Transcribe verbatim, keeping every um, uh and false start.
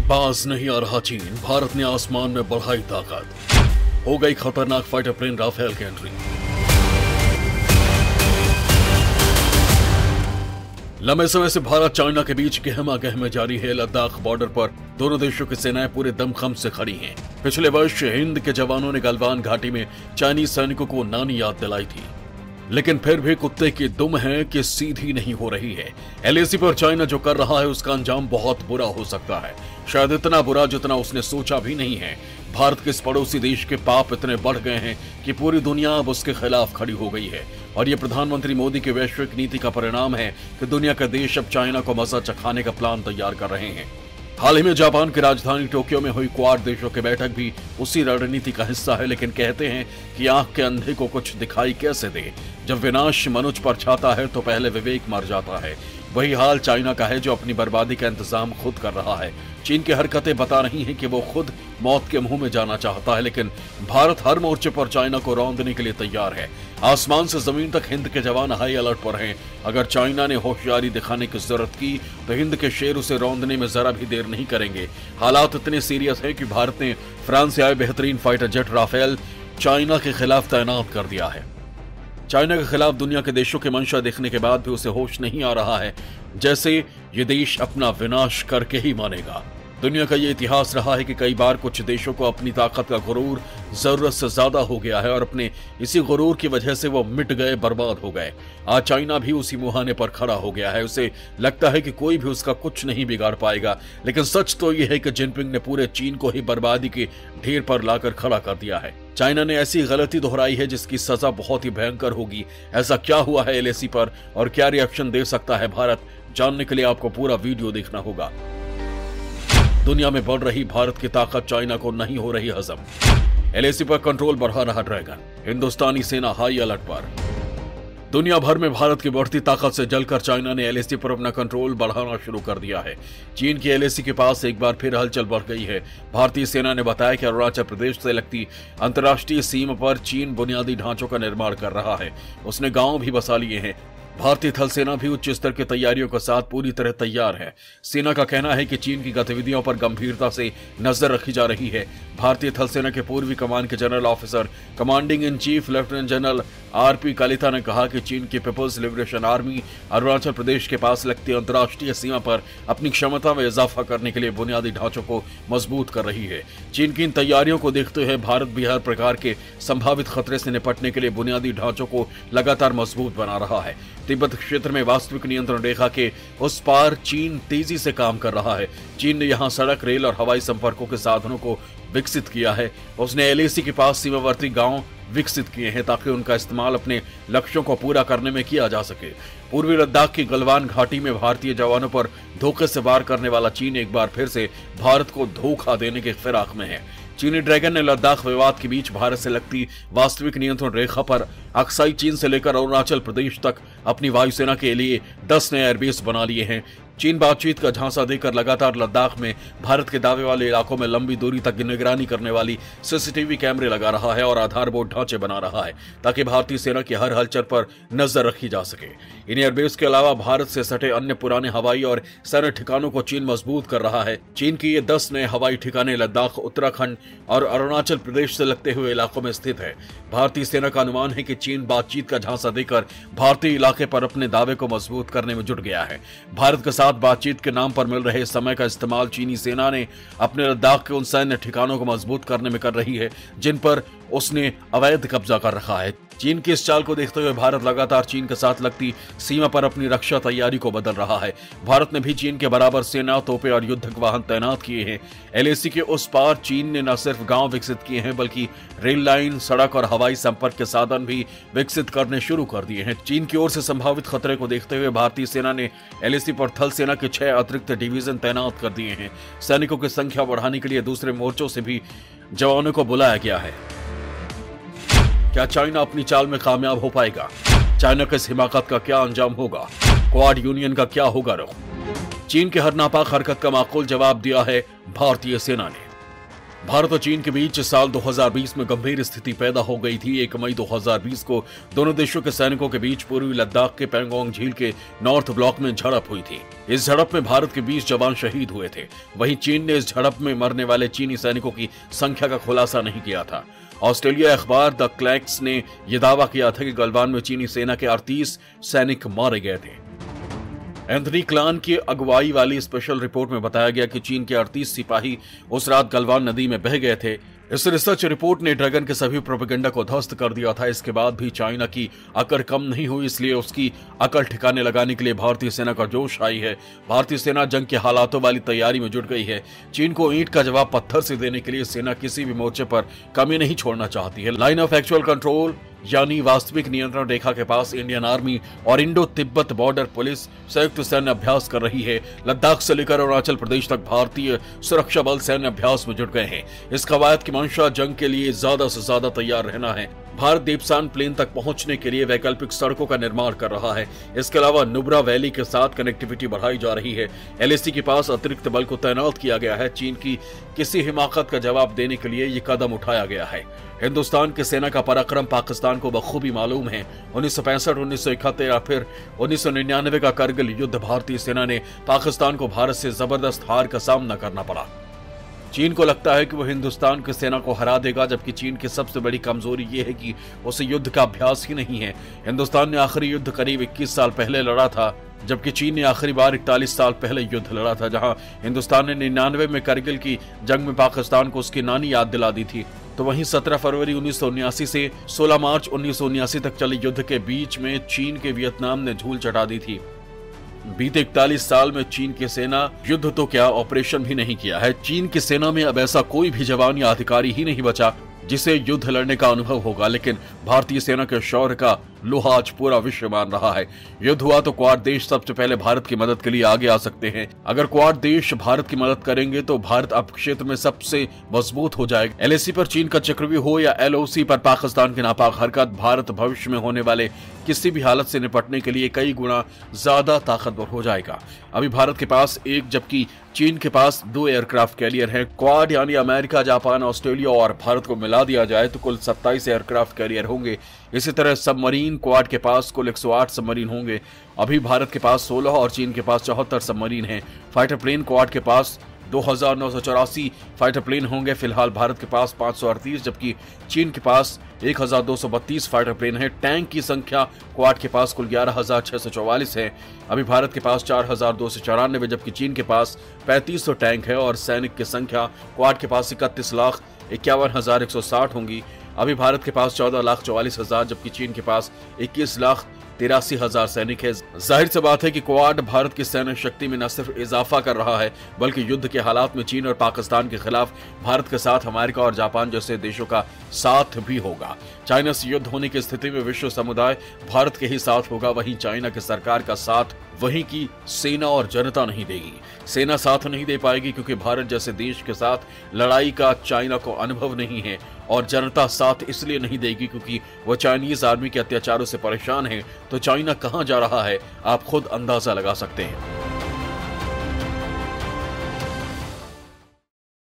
बाज नहीं आ रहा चीन, भारत ने आसमान में बढ़ाई ताकत। हो गई खतरनाक फाइटर प्लेन राफेल की एंट्री। लंबे समय से भारत चाइना के बीच गहमा गहमा जारी है। लद्दाख बॉर्डर पर दोनों देशों की सेनाएं पूरे दमखम से खड़ी हैं। पिछले वर्ष हिंद के जवानों ने गलवान घाटी में चाइनीज सैनिकों को नानी याद दिलाई थी, लेकिन फिर भी कुत्ते की दुम है कि सीधी नहीं हो रही है। एलएसी पर चाइना जो कर रहा है उसका अंजाम बहुत बुरा हो सकता है, शायद इतना बुरा जितना उसने सोचा भी नहीं है। भारत के इस पड़ोसी देश के पाप इतने बढ़ गए हैं कि पूरी दुनिया अब उसके खिलाफ खड़ी हो गई है, और ये प्रधानमंत्री मोदी की वैश्विक नीति का परिणाम है कि दुनिया के देश अब चाइना को मजा चखाने का प्लान तैयार कर रहे हैं। हाल ही में जापान की राजधानी टोक्यो में हुई क्वाड देशों की बैठक भी उसी रणनीति का हिस्सा है, लेकिन कहते हैं कि आंख के अंधे को कुछ दिखाई कैसे दे। जब विनाश मनुष्य पर छाता है तो पहले विवेक मर जाता है। वही हाल चाइना का है, जो अपनी बर्बादी का इंतजाम खुद कर रहा है। चीन की हरकतें बता रही हैं कि वो खुद मौत के मुंह में जाना चाहता है, लेकिन भारत हर मोर्चे पर चाइना को रौंदने के लिए तैयार है। आसमान से जमीन तक हिंद के जवान हाई अलर्ट पर हैं। अगर चाइना ने होशियारी दिखाने की जरूरत की तो हिंद के शेर उसे रौंदने में जरा भी देर नहीं करेंगे। हालात इतने सीरियस हैं कि भारत ने फ्रांस से आए बेहतरीन फाइटर जेट राफेल चाइना के खिलाफ तैनात कर दिया है। चाइना के खिलाफ दुनिया के देशों की मंशा देखने के बाद भी उसे होश नहीं आ रहा है, जैसे ये देश अपना विनाश करके ही मानेगा। दुनिया का ये इतिहास रहा है कि कई बार कुछ देशों को अपनी ताकत का गुरूर जरूरत से ज्यादा हो गया है और अपने इसी गुरूर की वजह से वो मिट गए, बर्बाद हो गए। आज चाइना भी उसी मुहाने पर खड़ा हो गया है। उसे लगता है कि कोई भी उसका कुछ नहीं बिगाड़ पाएगा, लेकिन सच तो यह है कि जिनपिंग ने पूरे चीन को ही बर्बादी के ढेर पर लाकर खड़ा कर दिया है। चाइना ने ऐसी गलती दोहराई है जिसकी सजा बहुत ही भयंकर होगी। ऐसा क्या हुआ है एलएसी पर और क्या रिएक्शन दे सकता है भारत, जानने के लिए आपको पूरा वीडियो देखना होगा। दुनिया में बढ़ रही भारत की ताकत चाइना को नहीं हो रही हजम। एलएसी पर कंट्रोल बढ़ा रहा ड्रैगन, हिंदुस्तानी सेना हाई अलर्ट पर। दुनिया भर में भारत की बढ़ती ताकत से जलकर चाइना ने एलएसी पर अपना कंट्रोल बढ़ाना शुरू कर दिया है। चीन की एलएसी के पास एक बार फिर हलचल बढ़ गई है। भारतीय सेना ने बताया कि अरुणाचल प्रदेश से लगती अंतर्राष्ट्रीय सीमा पर चीन बुनियादी ढांचों का निर्माण कर रहा है। उसने गांव भी बसा लिए हैं। भारतीय थल सेना भी उच्च स्तर की तैयारियों के साथ पूरी तरह तैयार है। सेना का कहना है कि चीन की गतिविधियों पर गंभीरता से नजर रखी जा रही है। भारतीय थल सेना के पूर्वी कमान के general officer commanding in chief lieutenant general RP Kalita ने कहा कि चीन की people's liberation army Arunachal Pradesh के पास लगती अंतर्राष्ट्रीय सीमा पर अपनी क्षमता में इजाफा करने के लिए बुनियादी ढांचों को मजबूत कर रही है। चीन की इन तैयारियों को देखते हुए भारत भी हर प्रकार के संभावित खतरे से निपटने के लिए बुनियादी ढांचों को लगातार मजबूत बना रहा है। तिब्बत क्षेत्र में वास्तविक नियंत्रण रेखा के उस पार चीन तेजी से काम कर रहा है। चीन ने यहां सड़क, रेल और हवाई संपर्कों के साधनों को विकसित किया है। उसने एलएसी के पास सीमावर्ती गांव विकसित किए हैं ताकि उनका इस्तेमाल अपने लक्ष्यों को पूरा करने में किया जा सके। पूर्वी लद्दाख की गलवान घाटी में भारतीय जवानों पर धोखे से वार करने वाला चीन एक बार फिर से भारत को धोखा देने के फिराक में है। चीनी ड्रैगन ने लद्दाख विवाद के बीच भारत से लगती वास्तविक नियंत्रण रेखा पर अक्साई चीन से लेकर अरुणाचल प्रदेश तक अपनी वायुसेना के लिए दस नए एयरबेस बना लिए हैं। चीन बातचीत का झांसा देकर लगातार लद्दाख में भारत के दावे वाले इलाकों में लंबी दूरी तक निगरानी करने वाली सीसीटीवी कैमरे लगा रहा है और आधारभूत ढांचे बना रहा है ताकि भारतीय सेना की हर हलचल पर नजर रखी जा सके। इन एयरबेस के अलावा भारत से सटे अन्य पुराने हवाई और सैन्य ठिकानों को चीन मजबूत कर रहा है। चीन की ये दस नए हवाई ठिकाने लद्दाख, उत्तराखंड और अरुणाचल प्रदेश से लगते हुए इलाकों में स्थित है। भारतीय सेना का अनुमान है कि चीन बातचीत का झांसा देकर भारतीय इलाके पर अपने दावे को मजबूत करने में जुट गया है। भारत के साथ बातचीत के नाम पर मिल रहे समय का इस्तेमाल चीनी सेना ने अपने लद्दाख के उन सैन्य ठिकानों को मजबूत करने में कर रही है जिन पर उसने अवैध कब्जा कर रखा है। चीन की इस चाल को देखते हुए भारत लगातार चीन के साथ लगती सीमा पर अपनी रक्षा तैयारी को बदल रहा है। भारत ने भी चीन के बराबर सेना, तोपे और युद्धक वाहन तैनात किए हैं। एलएसी के उस पार चीन ने न सिर्फ गांव विकसित किए हैं बल्कि रेल लाइन, सड़क और हवाई संपर्क के साधन भी विकसित करने शुरू कर दिए हैं। चीन की ओर से संभावित खतरे को देखते हुए भारतीय सेना ने एलएसी पर थल सेना के छह अतिरिक्त डिवीजन तैनात कर दिए हैं। सैनिकों की संख्या बढ़ाने के लिए दूसरे मोर्चों से भी जवानों को बुलाया गया है। क्या चाइना अपनी चाल में कामयाब हो पाएगा? चाइना के इस हिमाकत का क्या अंजाम होगा? क्वाड यूनियन का क्या होगा रुख? चीन के हर नापाक हरकत का माकूल जवाब दिया है भारतीय सेना ने। भारत और चीन के बीच साल दो हज़ार बीस में गंभीर स्थिति पैदा हो गई थी। एक मई दो हज़ार बीस को दोनों देशों के सैनिकों के बीच पूर्वी लद्दाख के पैंगोंग झील के नॉर्थ ब्लॉक में झड़प हुई थी। इस झड़प में भारत के बीस जवान शहीद हुए थे। वहीं चीन ने इस झड़प में मरने वाले चीनी सैनिकों की संख्या का खुलासा नहीं किया था। ऑस्ट्रेलिया अखबार द क्लैक्स ने यह दावा किया था कि गलवान में चीनी सेना के अड़तीस सैनिक मारे गए थे। एंथनी क्लान की अगुवाई वाली स्पेशल रिपोर्ट में बताया गया कि चीन के अड़तीस सिपाही उस रात गलवान नदी में बह गए थे। इस रिसर्च रिपोर्ट ने ड्रैगन के सभी प्रोपेगेंडा को ध्वस्त कर दिया था। इसके बाद भी चाइना की अकड़ कम नहीं हुई, इसलिए उसकी अकड़ ठिकाने लगाने के लिए भारतीय सेना का जोश आई है। भारतीय सेना जंग के हालातों वाली तैयारी में जुट गई है। चीन को ईंट का जवाब पत्थर से देने के लिए सेना किसी भी मोर्चे पर कमी नहीं छोड़ना चाहती है। लाइन ऑफ एक्चुअल कंट्रोल यानी वास्तविक नियंत्रण रेखा के पास इंडियन आर्मी और इंडो तिब्बत बॉर्डर पुलिस संयुक्त सैन्य अभ्यास कर रही है। लद्दाख से लेकर अरुणाचल प्रदेश तक भारतीय सुरक्षा बल सैन्य अभ्यास में जुट गए हैं। इस कवायद की मंशा जंग के लिए ज्यादा से ज्यादा तैयार रहना है। भारत देपसान प्लेन तक पहुंचने के लिए वैकल्पिक सड़कों का निर्माण कर रहा है। इसके अलावा नुब्रा वैली के साथ कनेक्टिविटी बढ़ाई जा रही है। एलएसी के पास अतिरिक्त बल को तैनात किया गया है। चीन की किसी हिमाकत का जवाब देने के लिए ये कदम उठाया गया है। हिंदुस्तान की सेना का पराक्रम पाकिस्तान को बखूबी मालूम है। उन्नीस सौ पैंसठ उन्नीस सौ इकहत्तर या फिर उन्नीस सौ निन्यानवे का करगिल युद्ध भारतीय सेना ने पाकिस्तान को भारत से जबरदस्त हार का सामना करना पड़ा। चीन को लगता है कि वो हिंदुस्तान की सेना को हरा देगा, जबकि चीन की सबसे बड़ी कमजोरी ये है कि उसे युद्ध का अभ्यास ही नहीं है। हिंदुस्तान ने आखिरी युद्ध करीब इक्कीस साल पहले लड़ा था, जबकि चीन ने आखिरी बार इकतालीस साल पहले युद्ध लड़ा था। जहां हिंदुस्तान ने निन्यानवे में करगिल की जंग में पाकिस्तान को उसकी नानी याद दिला दी थी, तो वहीं सत्रह फरवरी उन्नीस सौ उन्यासी से सोलह मार्च उन्नीस सौ उन्यासी तक चले युद्ध के बीच में चीन के वियतनाम ने झूल चटा दी थी। बीते इकतालीस साल में चीन की सेना युद्ध तो क्या ऑपरेशन भी नहीं किया है। चीन की सेना में अब ऐसा कोई भी जवान या अधिकारी ही नहीं बचा जिसे युद्ध लड़ने का अनुभव होगा, लेकिन भारतीय सेना के शौर्य का लोहा आज पूरा विश्व मान रहा है। युद्ध हुआ तो क्वाड देश सबसे पहले भारत की मदद के लिए आगे आ सकते हैं। अगर क्वाड देश भारत की मदद करेंगे तो भारत अब क्षेत्र में सबसे मजबूत हो जाएगा। एलएसी पर चीन का चक्रव्यूह हो या एलओसी पर पाकिस्तान की नापाक हरकत, भारत भविष्य में होने वाले किसी भी हालत से निपटने के लिए कई गुना ज्यादा ताकतवर हो जाएगा। अभी भारत के पास एक जबकि चीन के पास दो एयरक्राफ्ट कैरियर हैं। क्वाड यानी अमेरिका, जापान, ऑस्ट्रेलिया और भारत को मिला दिया जाए तो कुल सत्ताईस एयरक्राफ्ट कैरियर होंगे। इसी तरह सबमरीन क्वाड के पास कुल एक सौ आठ सबमरीन होंगे। अभी भारत के पास सोलह और चीन के पास चौहत्तर सबमरीन हैं। फाइटर प्लेन क्वाड के पास दो हजार नौ सौ चौरासी फाइटर प्लेन होंगे। फिलहाल भारत के पास पाँच सौ अड़तीस जबकि चीन के पास एक हजार दो सौ बत्तीस फाइटर प्लेन है। टैंक की संख्या क्वाड के पास कुल ग्यारह हजार छह सौ चौवालीस है। अभी भारत के पास चार हजार दो सौ चौरानवे जबकि चीन के पास पैंतीस सौ टैंक है और सैनिक की संख्या क्वाड के पास इकतीस लाख इक्यावन हजार एक सौ साठ होंगी। अभी भारत के पास चौदह लाख चौवालीस हजार जबकि चीन के पास इक्कीस लाख तिरासी हजार सैनिक है। जाहिर सी बात है कि क्वाड भारत की सैन्य शक्ति में न सिर्फ इजाफा कर रहा है बल्कि युद्ध के हालात में चीन और पाकिस्तान के खिलाफ भारत के साथ अमेरिका और जापान जैसे देशों का साथ भी होगा। चाइना से युद्ध होने की स्थिति में विश्व समुदाय भारत के ही साथ होगा। वहीं चाइना की सरकार का साथ वहीं की सेना और जनता नहीं देगी। सेना साथ नहीं दे पाएगी क्योंकि भारत जैसे देश के साथ लड़ाई का चाइना को अनुभव नहीं है, और जनता साथ इसलिए नहीं देगी क्योंकि वह चाइनीज आर्मी के अत्याचारों से परेशान है। तो चाइना कहां जा रहा है आप खुद अंदाजा लगा सकते हैं।